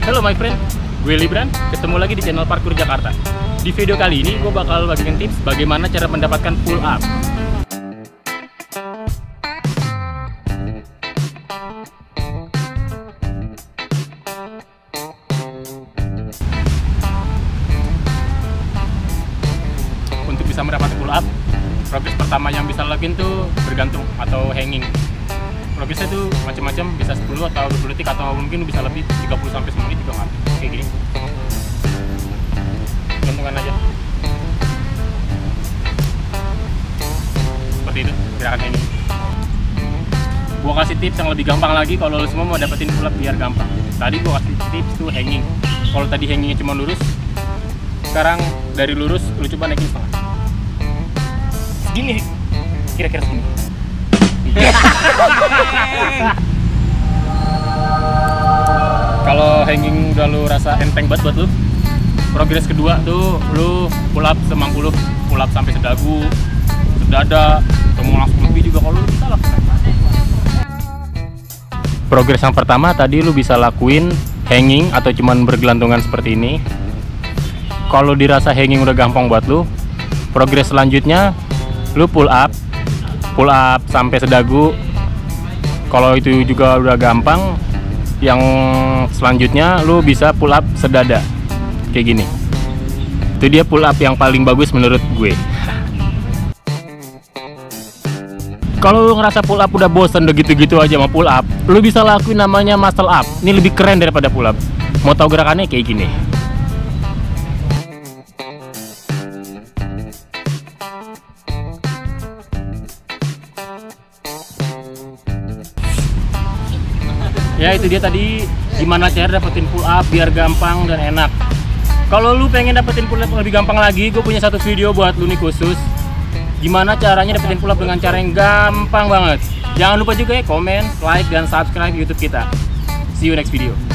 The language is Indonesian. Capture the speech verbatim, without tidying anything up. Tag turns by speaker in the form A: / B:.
A: Hello my friend, gue Libran, ketemu lagi di channel Parkour Jakarta. Di video kali ini gue bakal bagikan tips bagaimana cara mendapatkan pull up. Untuk bisa mendapatkan pull up, progres pertama yang bisa lakuin tuh bergantung atau hanging. Progresnya tuh macam-macam, bisa sepuluh atau dua puluh detik atau mungkin bisa lebih tiga puluh sampai sepuluh menit juga nggak, kayak gini. Gantungan aja. Seperti itu gerakan hanging. Gua kasih tips yang lebih gampang lagi kalau lu semua mau dapetin pull up biar gampang. Tadi gua kasih tips tuh hanging. Kalau tadi hangingnya cuma lurus, sekarang dari lurus lu coba naikin setengah. Segini, kira-kira segini. Kalau hanging udah lu rasa enteng banget buat lu, progres kedua tuh lu pull up semampu lu, pull up sampai sedagu, sedada, atau mau langsung lebih juga kalau lu bisa lakukan. Progres yang pertama tadi lu bisa lakuin hanging atau cuman bergelantungan seperti ini. Kalau dirasa hanging udah gampang buat lu, progres selanjutnya lu pull up, pull up sampai sedagu. Kalau itu juga udah gampang, yang selanjutnya lu bisa pull up sedada kayak gini. Itu dia pull up yang paling bagus menurut gue. Kalau lu ngerasa pull up udah bosen udah gitu-gitu aja mau pull up, lu bisa lakuin namanya muscle up. Ini lebih keren daripada pull up. Mau tahu gerakannya kayak gini. Ya itu dia tadi gimana cara dapetin pull up biar gampang dan enak. Kalau lu pengen dapetin pull up lebih gampang lagi, gue punya satu video buat lu nih khusus. Gimana caranya dapetin pull up dengan cara yang gampang banget. Jangan lupa juga ya komen, like, dan subscribe YouTube kita. See you next video.